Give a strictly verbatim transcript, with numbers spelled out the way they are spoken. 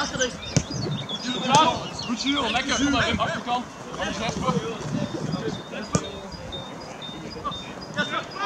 Goed Jules, lekker. Kom maar in achterkant. Zes.